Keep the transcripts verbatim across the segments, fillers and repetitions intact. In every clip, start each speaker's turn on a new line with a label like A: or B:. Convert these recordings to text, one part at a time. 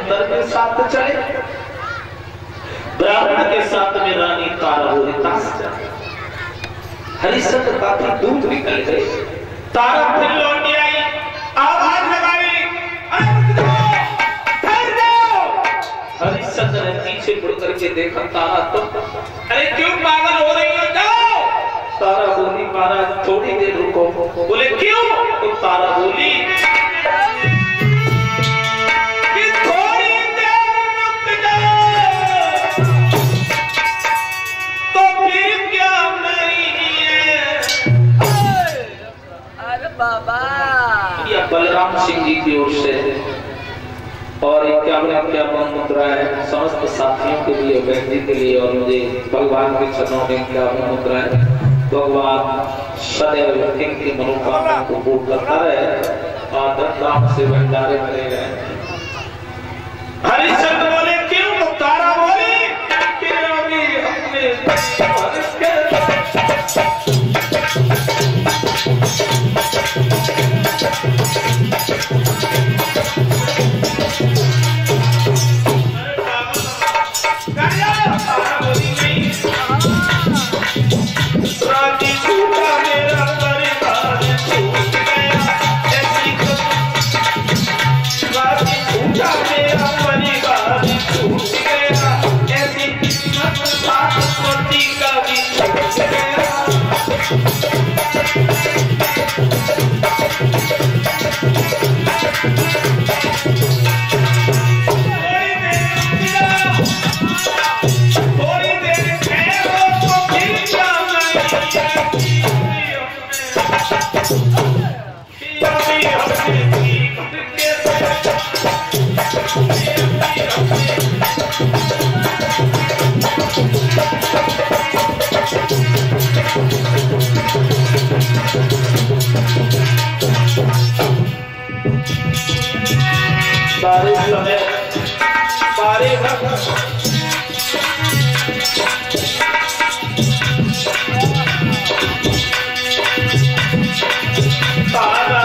A: हरिश्चंद्र के साथ चले, ब्राह्मण के साथ में रानी तारा बोली ताश चले। हरिश्चंद्र काफी दूर निकल गए, तारा फिर लौट आई, आवाज लगाई, हरिश्चंद्र ने पीछे मुड़ करके देखा, तारा तो अरे क्यों पागल हो रही हो, जाओ। तारा बोली महाराज थोड़ी देर रुको। बोले क्यों? तो तारा बोली कि थोड़ी देर रुक जाओ तो फिर क्या नहीं है।
B: अरे बाबा,
A: यह बलराम सिंह जी की ओर से और इक्यावन इक्यावन मुद्रा है समस्त साथियों के लिए, व्यक्ति के लिए और मुझे भगवान के चरणों में इक्यावन मुद्रा है। भगवान सदैव इनकी मनोकामना को पूर्ण करता रहे और धन से भंडारे भरे रहे। हरिश्चंद्र बोले क्यों? तो तारा बोली कि अभी हमने सारे समय सारे तारा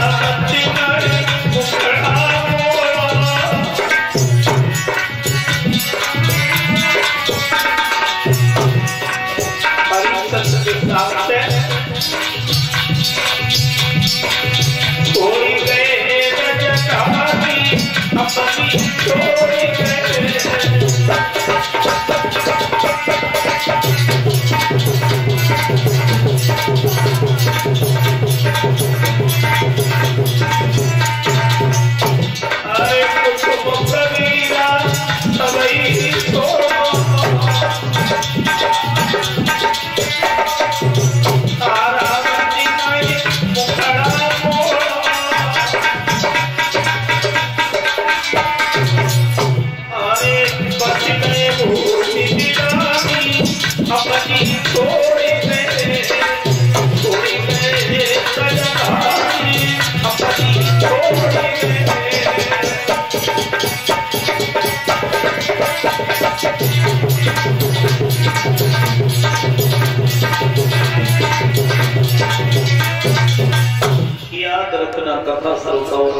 A: याद रखना कथा श्रोताओं